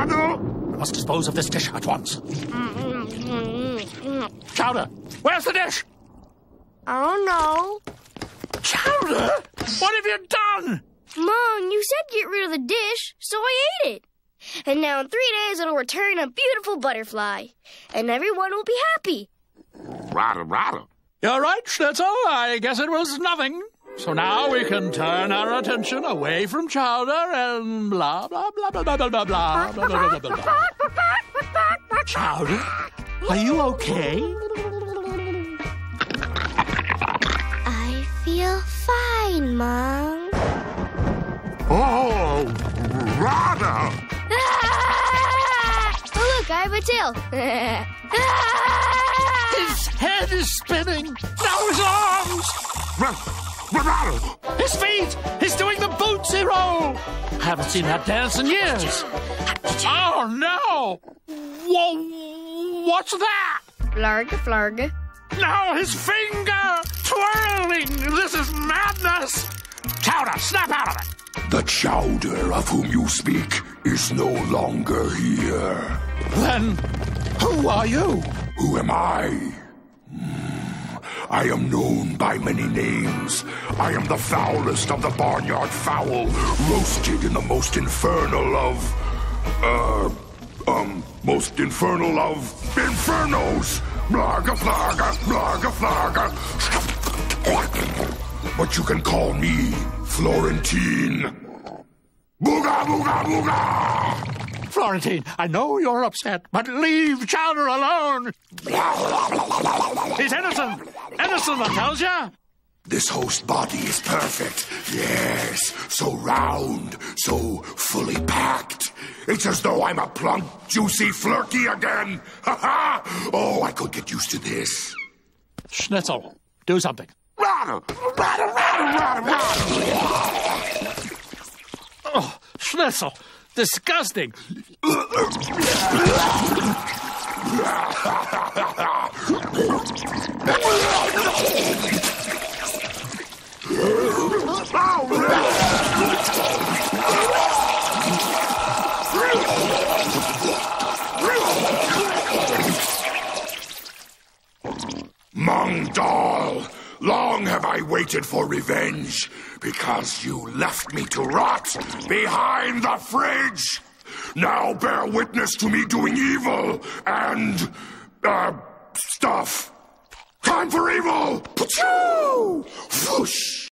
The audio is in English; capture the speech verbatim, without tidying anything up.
Chowder! I must dispose of this dish at once. Chowder, where's the dish? I don't know. Chowder, what have you done? Mom, you said get rid of the dish, so I ate it. And now in three days it'll return a beautiful butterfly. And everyone will be happy. Rada, rada. You're right, Schnitzel. I guess it was nothing. So now we can turn our attention away from Chowder and blah, blah, blah, blah, blah, blah, blah, blah, blah, blah, blah, blah. Chowder, are you okay? I feel fine, Mom. Oh, rada! Ah! Oh, look, I have a tail. His head is spinning. Now his arms. Rada! His feet. He's doing the bootsy roll. Haven't seen that dance in years. Oh, no. Whoa, what's that? Flarga, flarga. No, his finger twirling. This is madness. Chowder, snap out of it. The Chowder of whom you speak is no longer here. Then, who are you? Who am I? Hmm. I am known by many names. I am the foulest of the barnyard fowl, roasted in the most infernal of... Uh... Um... Most infernal of... Infernos! Blarga, flarga, blarga, flarga. But you can call me Florentine. Booga, booga, booga! Florentine, I know you're upset, but leave Chowder alone. He's innocent. Innocent, I tells ya. This host body is perfect. Yes, so round, so fully packed. It's as though I'm a plump, juicy flirky again. Ha ha! Oh, I could get used to this. Schnitzel, do something. Rada! Rada, rada, rada, rada! Oh, Schnitzel, disgusting. Mongdal, long have I waited for revenge, because you left me to rot behind the fridge. Now bear witness to me doing evil and, uh, stuff. Time for evil! Pachoo! Whoosh!